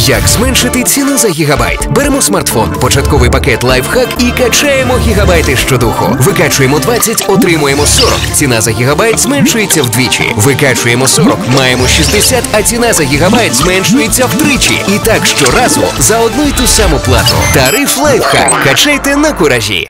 Як зменшити ціну за гігабайт? Беремо смартфон, початковий пакет лайфхак і качаємо гігабайти щодуху. Викачуємо 20, отримуємо 40. Ціна за гігабайт зменшується вдвічі. Викачуємо 40, маємо 60, а ціна за гігабайт зменшується втричі. І так щоразу за одну й ту саму плату. Тариф лайфхак. Качайте на куражі.